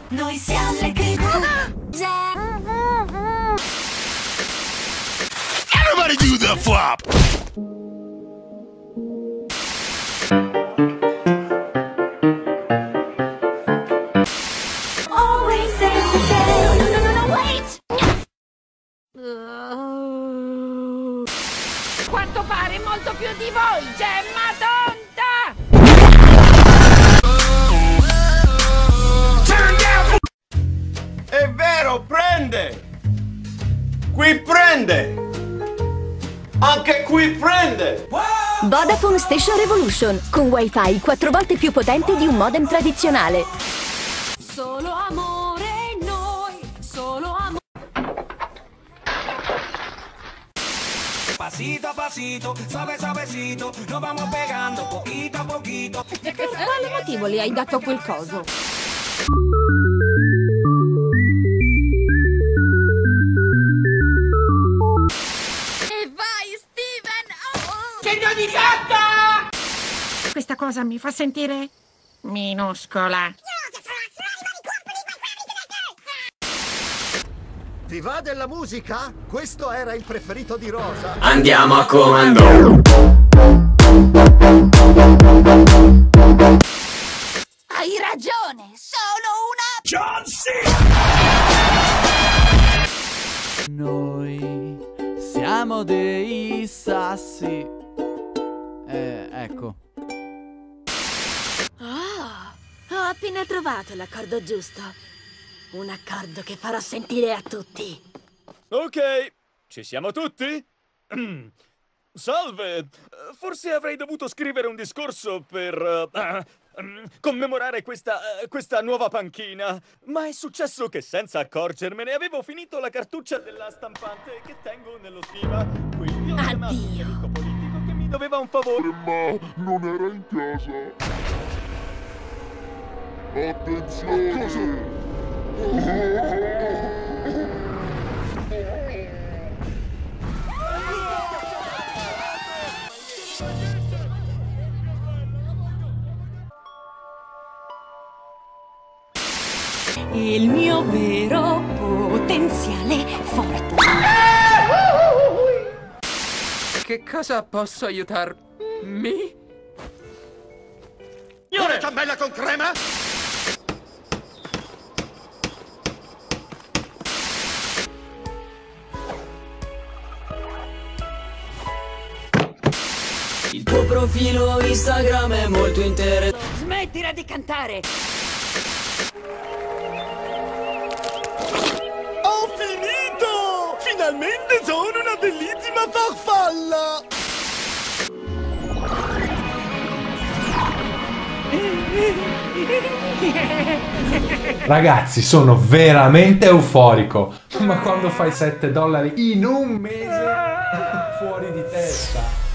Noi siamo le creature. Everybody do the flop! Always save the day. No, wait! Quanto pare molto più di voi, Gemma tonta! È vero, prende! Qui prende! Anche qui prende! Vodafone Station Revolution, con wifi 4 volte più potente di un modem tradizionale. Solo amore, noi, solo amore. Pasito a pasito, suave suavecito, nos vamos pegando poquito a poquito. E per quale motivo le hai dato quel coso? E vai, Steven! Oh! Segno di carta! Questa cosa mi fa sentire minuscola. Ti va della musica? Questo era il preferito di Rosa. Andiamo a comando. Hai ragione, sono una... John C! Noi siamo dei sassi. Ecco. Ho appena trovato l'accordo giusto. Un accordo che farò sentire a tutti. Ok, ci siamo tutti? Salve! Forse avrei dovuto scrivere un discorso per commemorare questa nuova panchina. Ma è successo che senza accorgermene avevo finito la cartuccia della stampante che tengo nello stiva. Quindi ho chiamato un mio amico politico che mi doveva un favore. Ma non era in casa. Attenzione! Cosa? Il mio vero potenziale forte. Che cosa posso aiutarmi? Una ciambella con crema? Il tuo profilo Instagram è molto interessante. Smettila di cantare! Ho finito! Finalmente sono una bellissima farfalla! Ragazzi, sono veramente euforico. Ma quando fai $7 in un mese, fuori di testa.